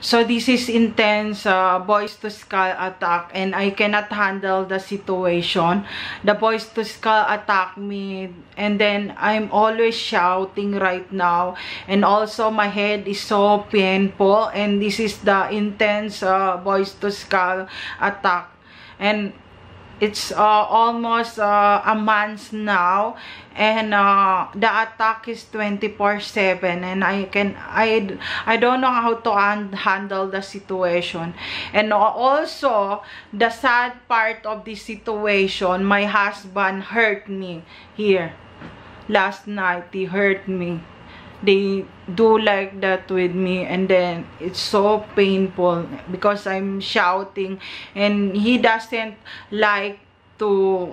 So this is intense boys to skull attack, and I cannot handle the situation. The boys to skull attack me, and then I'm always shouting right now, and also my head is so painful, and this is the intense boys to skull attack, and it's almost a month now, and the attack is 24/7, and I don't know how to handle the situation. And also the sad part of this situation, my husband hurt me here last night. He hurt me. They do like that with me, and then it's so painful because I'm shouting, and he doesn't like to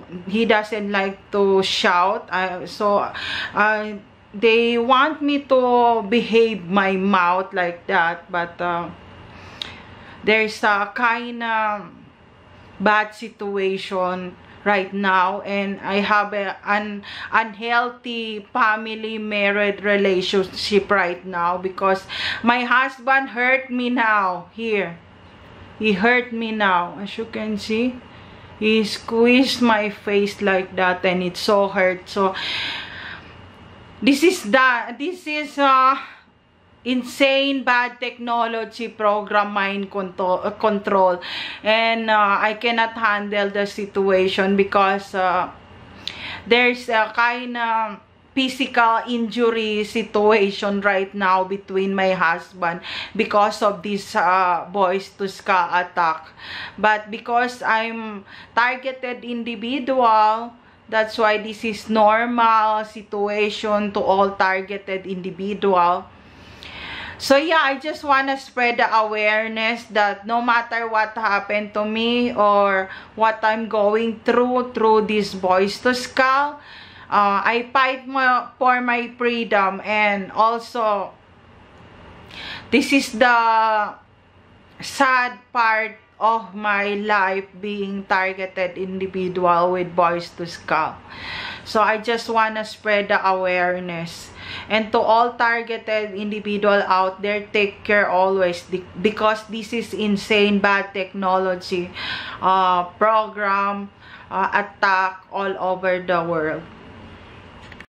shout. They want me to behave my mouth like that, but there's a kind of bad situation right now, and I have an unhealthy family married relationship right now because my husband hurt me now here. He hurt me now, as you can see. He squeezed my face like that, and it so hurt. So this is insane bad technology program mind control, and I cannot handle the situation because there's a kind of physical injury situation right now between my husband because of this boys to skull attack. But because I'm targeted individual, that's why this is normal situation to all targeted individual. So yeah, I just want to spread the awareness that no matter what happened to me or what I'm going through this boys to skull, I fight for my freedom. And also, this is the sad part of my life, being targeted individual with boys to skull. So I just want to spread the awareness. And to all targeted individual out there, take care always, because this is insane bad technology program attack all over the world.